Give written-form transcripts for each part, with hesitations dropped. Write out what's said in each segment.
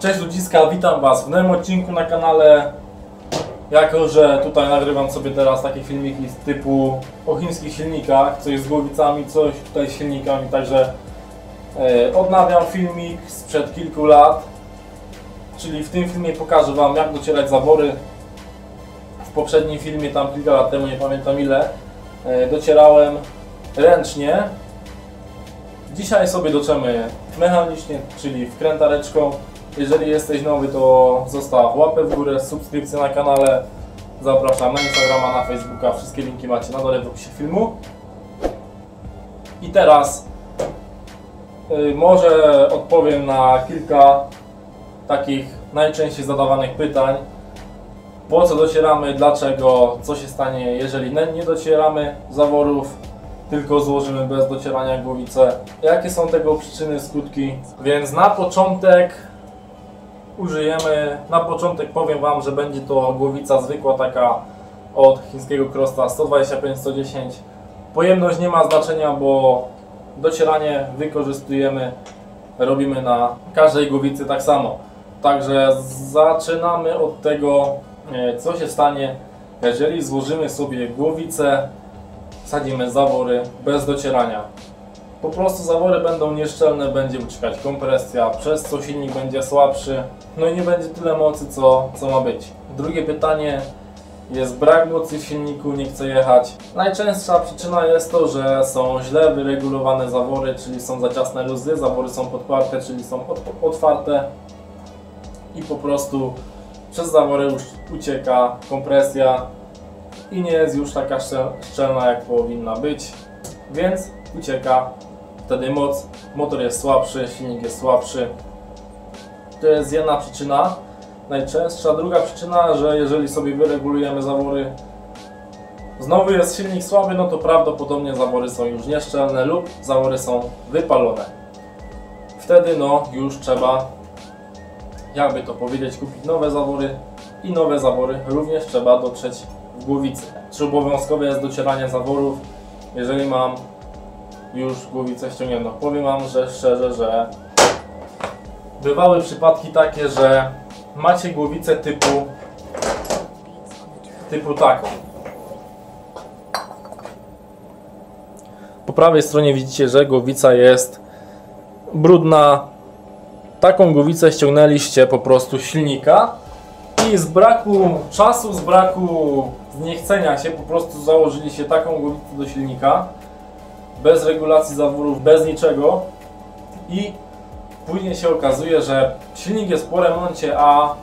Cześć ludziska, witam Was w nowym odcinku na kanale. Jako że tutaj nagrywam sobie teraz takie filmiki z typu o chińskich silnikach, coś z głowicami, coś tutaj z silnikami, także odnawiam filmik sprzed kilku lat. Czyli w tym filmie pokażę Wam, jak docierać zawory. W poprzednim filmie, tam kilka lat temu, nie pamiętam ile, docierałem ręcznie. Dzisiaj sobie doczemy mechanicznie, czyli wkrętareczką. Jeżeli jesteś nowy, to zostaw łapę w górę, subskrypcję na kanale. Zapraszam na Instagrama, na Facebooka. Wszystkie linki macie na dole w opisie filmu. I teraz może odpowiem na kilka takich najczęściej zadawanych pytań. Po co docieramy, dlaczego, co się stanie, jeżeli nie docieramy zaworów, tylko złożymy bez docierania głowicę. Jakie są tego przyczyny, skutki? Więc na początek powiem Wam, że będzie to głowica zwykła, taka od chińskiego Crosta 125-110. Pojemność nie ma znaczenia, bo docieranie robimy na każdej głowicy tak samo. Także zaczynamy od tego, co się stanie, jeżeli złożymy sobie głowicę, wsadzimy zawory bez docierania. Po prostu zawory będą nieszczelne, będzie uciekać kompresja, przez co silnik będzie słabszy, no i nie będzie tyle mocy, co ma być. Drugie pytanie jest brak mocy w silniku, nie chce jechać. Najczęstsza przyczyna jest to, że są źle wyregulowane zawory, czyli są za ciasne luzy, zawory są podparte, czyli są otwarte i po prostu przez zawory ucieka kompresja i nie jest już taka szczelna, jak powinna być, więc ucieka wtedy moc, motor jest słabszy, silnik jest słabszy. To jest jedna przyczyna, najczęstsza. Druga przyczyna, że jeżeli sobie wyregulujemy zawory, znowu jest silnik słaby, no to prawdopodobnie zawory są już nieszczelne lub zawory są wypalone. Wtedy no już trzeba, jakby to powiedzieć, kupić nowe zawory i nowe zawory również trzeba dotrzeć w głowicy. Czy obowiązkowe jest docieranie zaworów, jeżeli mam już głowicę ściągniętą? Powiem Wam, że szczerze, że bywały przypadki takie, że macie głowicę typu taką. Po prawej stronie widzicie, że głowica jest brudna. Taką głowicę ściągnęliście po prostu z silnika i z braku czasu, z niechcenia się po prostu założyliście taką głowicę do silnika bez regulacji zaworów, bez niczego i później się okazuje, że silnik jest po remoncie, a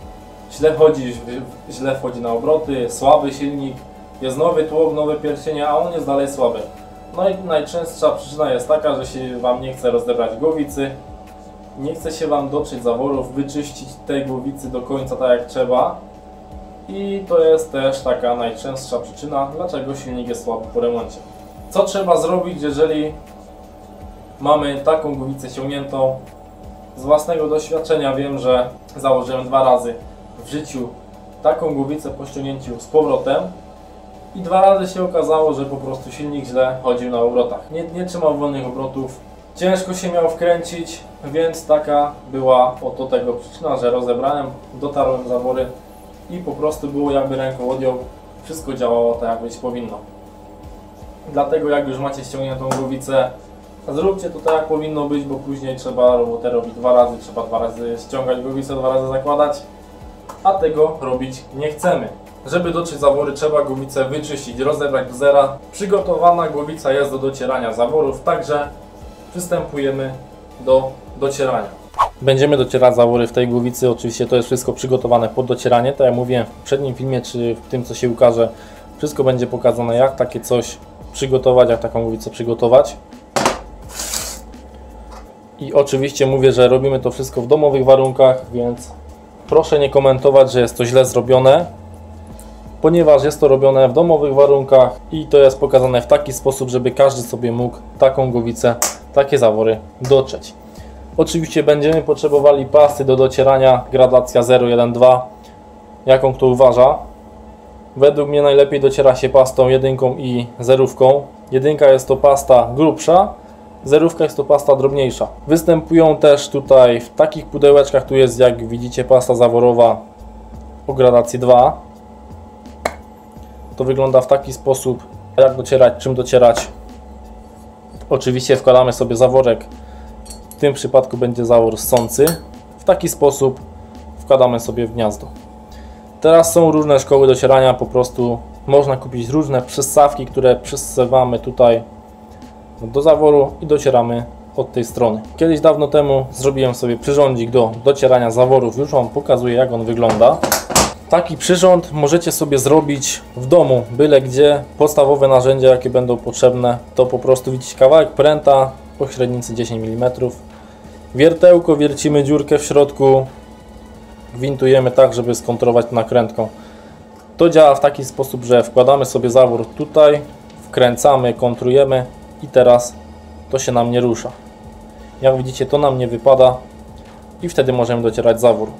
źle wchodzi na obroty, słaby silnik, jest nowy tłok, nowe pierścienie, a on jest dalej słaby. No i najczęstsza przyczyna jest taka, że się Wam nie chce rozebrać głowicy, nie chce się Wam dotrzeć zaworów, wyczyścić tej głowicy do końca tak jak trzeba. I to jest też taka najczęstsza przyczyna, dlaczego silnik jest słaby po remoncie. Co trzeba zrobić, jeżeli mamy taką głowicę ściągniętą? Z własnego doświadczenia wiem, że założyłem 2 razy w życiu taką głowicę po ściągnięciu z powrotem i 2 razy się okazało, że po prostu silnik źle chodził na obrotach. Nie trzymał wolnych obrotów, ciężko się miał wkręcić, więc taka była oto tego przyczyna, że rozebrałem, dotarłem zawory i po prostu było jakby ręką odjął, wszystko działało tak jak być powinno. Dlatego jak już macie ściągniętą głowicę, zróbcie to tak jak powinno być, bo później trzeba robotę robić 2 razy, trzeba 2 razy ściągać głowicę, 2 razy zakładać, a tego robić nie chcemy. Żeby dotrzeć zawory, trzeba głowicę wyczyścić, rozebrać do zera. Przygotowana głowica jest do docierania zaworów, także przystępujemy do docierania. Będziemy docierać zawory w tej głowicy, oczywiście to jest wszystko przygotowane pod docieranie. Tak jak mówiłem w poprzednim filmie, czy w tym co się ukaże, wszystko będzie pokazane, jak takie coś przygotować, jak taką głowicę przygotować. I oczywiście mówię, że robimy to wszystko w domowych warunkach, więc proszę nie komentować, że jest to źle zrobione, ponieważ jest to robione w domowych warunkach i to jest pokazane w taki sposób, żeby każdy sobie mógł taką głowicę, takie zawory dotrzeć. Oczywiście będziemy potrzebowali pasty do docierania, gradacja 0,1,2, jaką kto uważa. Według mnie najlepiej dociera się pastą 1 i 0. 1 jest to pasta grubsza, Zerówka jest to pasta drobniejsza. Występują też tutaj w takich pudełeczkach, tu jest, jak widzicie, pasta zaworowa o gradacji 2. To wygląda w taki sposób. Jak docierać, czym docierać. Oczywiście wkładamy sobie zaworek. W tym przypadku będzie zawór ssący. W taki sposób wkładamy sobie w gniazdo. Teraz są różne szkoły docierania, po prostu można kupić różne przystawki, które przysywamy tutaj do zaworu i docieramy od tej strony. Kiedyś dawno temu zrobiłem sobie przyrządzik do docierania zaworów, już Wam pokazuję, jak on wygląda. Taki przyrząd możecie sobie zrobić w domu, byle gdzie. Podstawowe narzędzia, jakie będą potrzebne, to po prostu widzicie kawałek pręta o średnicy 10 mm. Wiertełko, wiercimy dziurkę w środku, gwintujemy tak, żeby skontrować nakrętką. To działa w taki sposób, że wkładamy sobie zawór tutaj, wkręcamy, kontrujemy i teraz to się nam nie rusza. Jak widzicie, to nam nie wypada i wtedy możemy docierać zawór.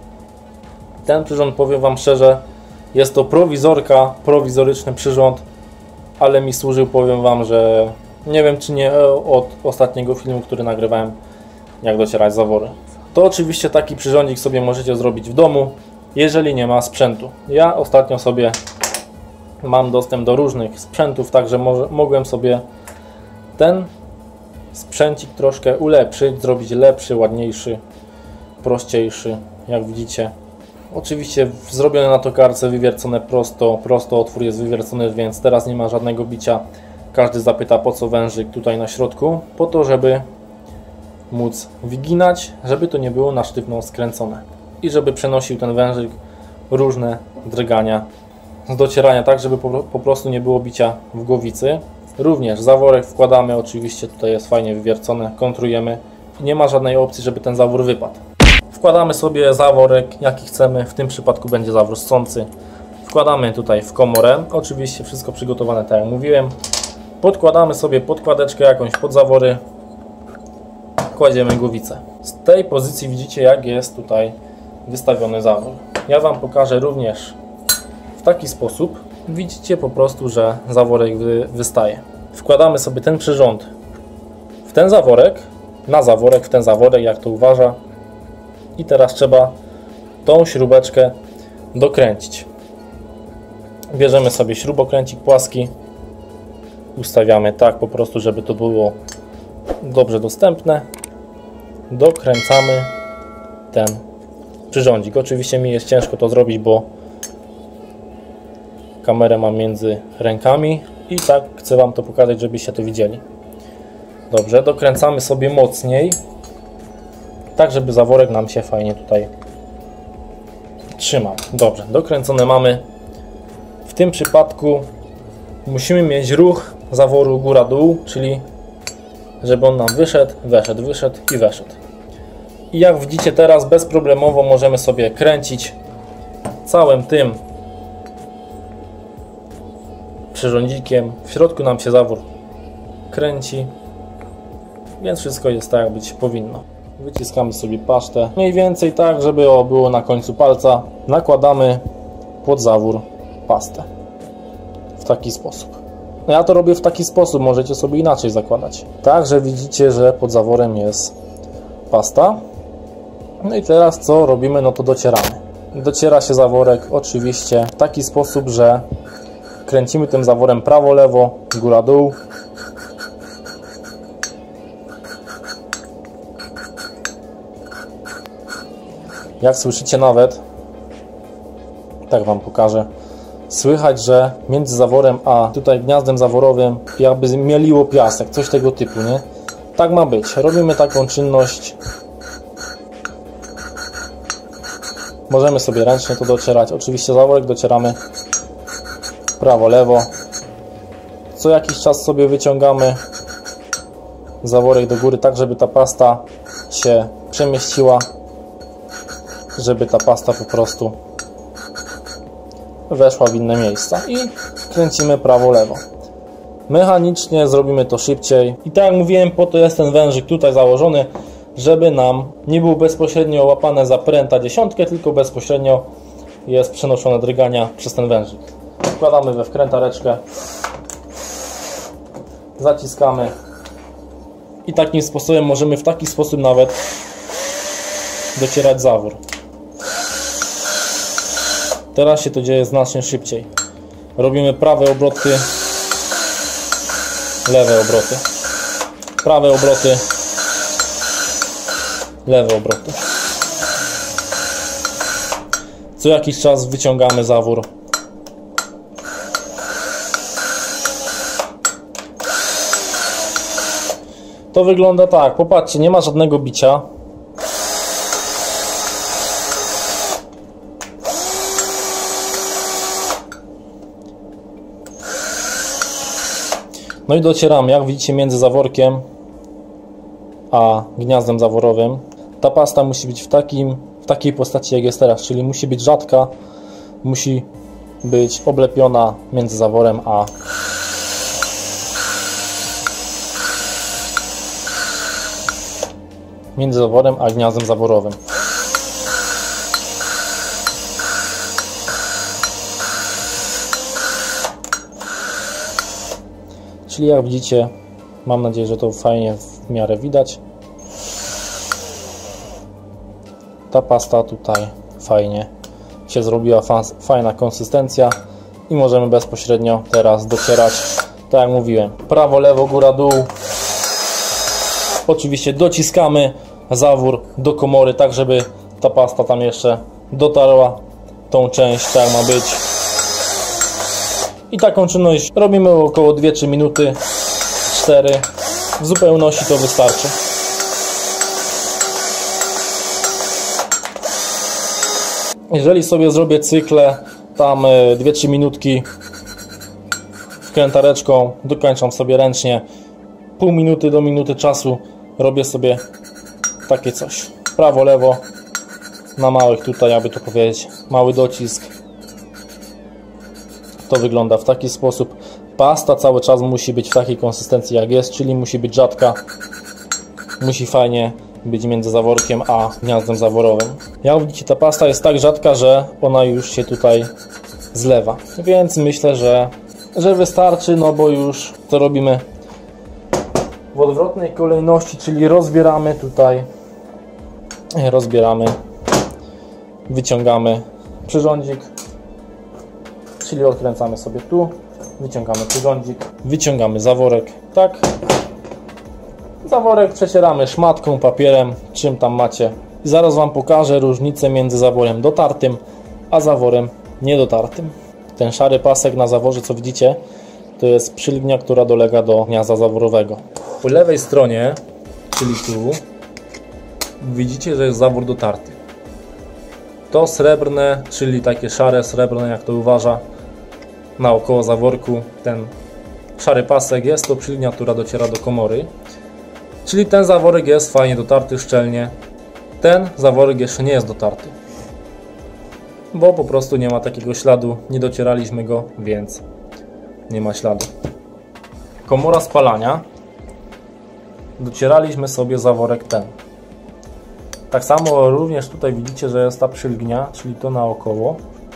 Ten przyrząd, powiem Wam szczerze, jest to prowizorka, prowizoryczny przyrząd, ale mi służył, powiem Wam, że nie wiem, czy nie od ostatniego filmu, który nagrywałem, jak docierać zawory. To oczywiście taki przyrządzik sobie możecie zrobić w domu, jeżeli nie ma sprzętu. Ja ostatnio sobie mam dostęp do różnych sprzętów, także mogłem sobie ten sprzęcik troszkę ulepszyć, zrobić lepszy, ładniejszy, prościejszy, jak widzicie. Oczywiście zrobione na tokarce, wywiercone prosto, otwór jest wywiercony, więc teraz nie ma żadnego bicia. Każdy zapyta, po co wężyk tutaj na środku, po to, żeby móc wyginać, żeby to nie było na sztywno skręcone i żeby przenosił ten wężyk różne drgania z docierania, tak żeby po prostu nie było bicia w głowicy. Również zaworek wkładamy, oczywiście tutaj jest fajnie wywiercone, kontrujemy i nie ma żadnej opcji, żeby ten zawór wypadł. Wkładamy sobie zaworek, jaki chcemy, w tym przypadku będzie zawór ssący. Wkładamy tutaj w komorę, oczywiście wszystko przygotowane tak jak mówiłem. Podkładamy sobie podkładeczkę jakąś pod zawory, kładziemy głowicę. Z tej pozycji widzicie, jak jest tutaj wystawiony zawór. Ja Wam pokażę również w taki sposób. Widzicie po prostu, że zaworek wystaje. Wkładamy sobie ten przyrząd w ten zaworek, na zaworek, w ten zaworek, jak to uważa. I teraz trzeba tą śrubeczkę dokręcić. Bierzemy sobie śrubokręcik płaski, ustawiamy tak po prostu, żeby to było dobrze dostępne. Dokręcamy ten przyrządzik. Oczywiście mi jest ciężko to zrobić, bo kamerę mam między rękami i tak chcę Wam to pokazać, żebyście to widzieli. Dobrze, dokręcamy sobie mocniej, tak żeby zaworek nam się fajnie tutaj trzymał. Dobrze, dokręcone mamy. W tym przypadku musimy mieć ruch zaworu góra-dół, czyli żeby on nam wyszedł, weszedł, wyszedł i weszedł. I jak widzicie teraz bezproblemowo możemy sobie kręcić całym tym przyrządzikiem. W środku nam się zawór kręci, więc wszystko jest tak, jak być powinno. Wyciskamy sobie pasztę, mniej więcej tak, żeby było na końcu palca. Nakładamy pod zawór pastę w taki sposób. No ja to robię w taki sposób, możecie sobie inaczej zakładać. Także widzicie, że pod zaworem jest pasta. No i teraz co robimy? No to docieramy. Dociera się zaworek oczywiście w taki sposób, że kręcimy tym zaworem prawo-lewo, góra-dół. Jak słyszycie nawet, tak Wam pokażę, słychać, że między zaworem a tutaj gniazdem zaworowym jakby mieliło piasek, coś tego typu, nie? Tak ma być. Robimy taką czynność. Możemy sobie ręcznie to docierać. Oczywiście zaworek docieramy prawo, lewo. Co jakiś czas sobie wyciągamy zaworek do góry, tak żeby ta pasta się przemieściła, żeby ta pasta po prostu weszła w inne miejsca i kręcimy prawo, lewo. Mechanicznie zrobimy to szybciej i tak jak mówiłem, po to jest ten wężyk tutaj założony, żeby nam nie było bezpośrednio łapane za pręta dziesiątkę, tylko bezpośrednio jest przenoszone drgania przez ten wężyk. Wkładamy we wkrętareczkę, zaciskamy I takim sposobem możemy w taki sposób nawet docierać zawór. Teraz się to dzieje znacznie szybciej. Robimy prawe obroty, lewe obroty, prawe obroty, lewe obroty. Co jakiś czas wyciągamy zawór. To wygląda tak, popatrzcie, nie ma żadnego bicia. No i docieramy, jak widzicie, między zaworkiem a gniazdem zaworowym. Ta pasta musi być w takiej postaci, jak jest teraz, czyli musi być rzadka, musi być oblepiona między zaworem a gniazdem zaworowym. Czyli jak widzicie, mam nadzieję, że to fajnie w miarę widać. Ta pasta tutaj fajnie się zrobiła, fajna konsystencja i możemy bezpośrednio teraz docierać, tak jak mówiłem, prawo, lewo, góra, dół. Oczywiście dociskamy zawór do komory, tak żeby ta pasta tam jeszcze dotarła tą część, tak jak ma być. I taką czynność robimy około 2-3 minuty, 4. W zupełności to wystarczy. Jeżeli sobie zrobię cykle, tam 2-3 minutki wkrętareczką, dokończam sobie ręcznie, pół minuty do minuty czasu, robię sobie takie coś. Prawo, lewo, na małych tutaj, aby to powiedzieć, mały docisk. To wygląda w taki sposób. Pasta cały czas musi być w takiej konsystencji, jak jest, czyli musi być rzadka, musi fajnie być między zaworkiem a gniazdem zaworowym. Jak widzicie, ta pasta jest tak rzadka, że ona już się tutaj zlewa, więc myślę, że wystarczy, no bo już to robimy w odwrotnej kolejności, czyli rozbieramy tutaj, wyciągamy przyrządzik, czyli odkręcamy sobie tu, wyciągamy przyrządzik, wyciągamy zaworek, tak. Zaworek przecieramy szmatką, papierem, czym tam macie. I zaraz Wam pokażę różnicę między zaworem dotartym, a zaworem niedotartym. Ten szary pasek na zaworze, co widzicie, to jest przylgnia, która dolega do gniazda zaworowego. Po lewej stronie, czyli tu, widzicie, że jest zawór dotarty. To srebrne, czyli takie szare, srebrne, jak to uważa, naokoło zaworku, ten szary pasek, jest to przylgnia, która dociera do komory. Czyli ten zaworek jest fajnie dotarty, szczelnie. Ten zaworek jeszcze nie jest dotarty, bo po prostu nie ma takiego śladu, nie docieraliśmy go, więc nie ma śladu. Komora spalania. Docieraliśmy sobie zaworek ten. Tak samo również tutaj widzicie, że jest ta przylgnia, czyli to naokoło.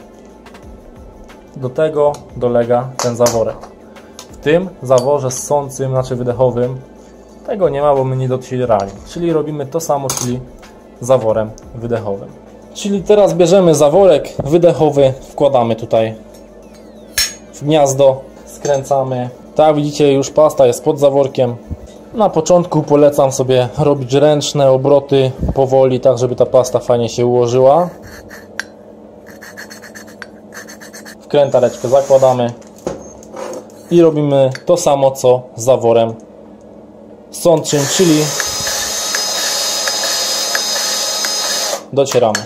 Do tego dolega ten zaworek. W tym zaworze ssącym, znaczy wydechowym, tego nie ma, bo my nie docierali. Czyli robimy to samo, czyli zaworem wydechowym. Czyli teraz bierzemy zaworek wydechowy, wkładamy tutaj w gniazdo, skręcamy. Tak widzicie, już pasta jest pod zaworkiem. Na początku polecam sobie robić ręczne obroty powoli, tak żeby ta pasta fajnie się ułożyła. Wkrętareczkę zakładamy i robimy to samo co z zaworem sączym, czyli docieramy.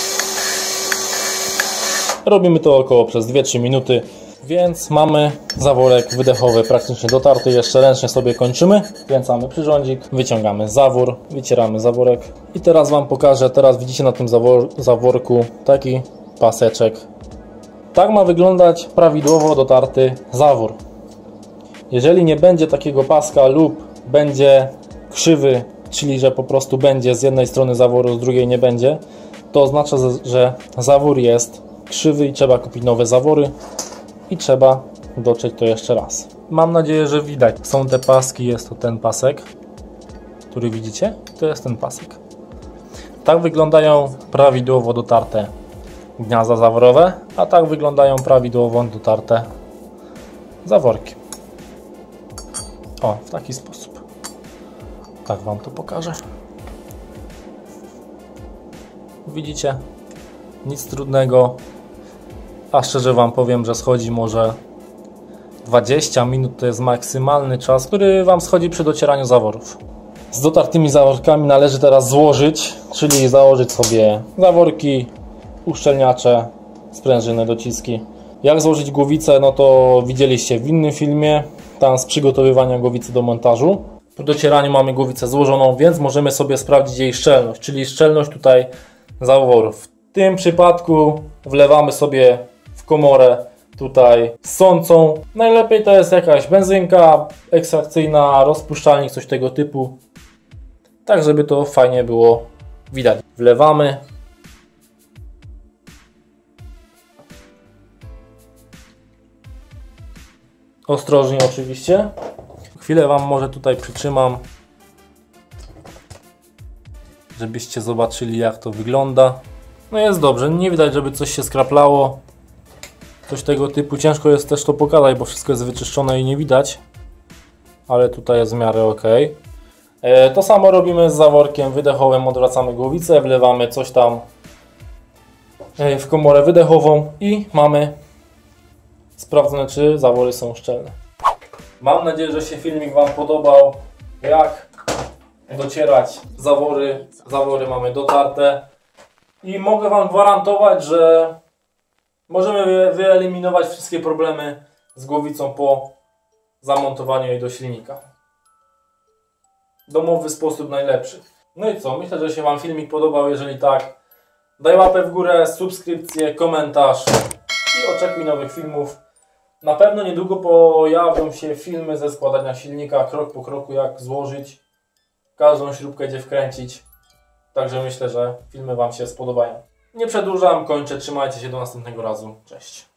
Robimy to około przez 2-3 minuty, więc mamy zaworek wydechowy praktycznie dotarty. Jeszcze ręcznie sobie kończymy. Wkręcamy przyrządzik, wyciągamy zawór, wycieramy zaworek i teraz Wam pokażę. Teraz widzicie na tym zaworku taki paseczek. Tak ma wyglądać prawidłowo dotarty zawór. Jeżeli nie będzie takiego paska lub będzie krzywy, czyli że po prostu będzie z jednej strony zaworu, z drugiej nie będzie, to oznacza, że zawór jest krzywy i trzeba kupić nowe zawory i trzeba dotrzeć to jeszcze raz. Mam nadzieję, że widać. Są te paski, jest to ten pasek. który widzicie, to jest ten pasek. Tak wyglądają prawidłowo dotarte gniazda zaworowe, a tak wyglądają prawidłowo dotarte zaworki. O, w taki sposób. Tak Wam to pokażę. Widzicie? Nic trudnego. A szczerze Wam powiem, że schodzi może 20 minut, to jest maksymalny czas, który Wam schodzi przy docieraniu zaworów. Z dotartymi zaworkami należy teraz złożyć, czyli założyć sobie zaworki, uszczelniacze, sprężyny, dociski. Jak złożyć głowicę, no to widzieliście w innym filmie, tam z przygotowywania głowicy do montażu. Po docieraniu mamy głowicę złożoną, więc możemy sobie sprawdzić jej szczelność, czyli szczelność tutaj zaworów. W tym przypadku wlewamy sobie w komorę tutaj sącą. Najlepiej to jest jakaś benzynka ekstrakcyjna, rozpuszczalnik, coś tego typu. Tak, żeby to fajnie było widać. Wlewamy. Ostrożnie oczywiście. Chwilę Wam może tutaj przytrzymam, żebyście zobaczyli, jak to wygląda. No jest dobrze, nie widać, żeby coś się skraplało. Coś tego typu. Ciężko jest też to pokazać, bo wszystko jest wyczyszczone i nie widać. Ale tutaj jest w miarę ok. To samo robimy z zaworkiem wydechowym. Odwracamy głowicę, wlewamy coś tam w komorę wydechową i mamy sprawdzone, czy zawory są szczelne. Mam nadzieję, że się filmik Wam podobał. Jak docierać zawory. Zawory mamy dotarte. I mogę Wam gwarantować, że możemy wyeliminować wszystkie problemy z głowicą po zamontowaniu jej do silnika. Domowy sposób najlepszy. No i co? Myślę, że się Wam filmik podobał. Jeżeli tak, daj łapę w górę, subskrypcję, komentarz i oczekuj nowych filmów. Na pewno niedługo pojawią się filmy ze składania silnika, krok po kroku, jak złożyć, każdą śrubkę gdzie wkręcić. Także myślę, że filmy Wam się spodobają. Nie przedłużam, kończę. Trzymajcie się do następnego razu. Cześć.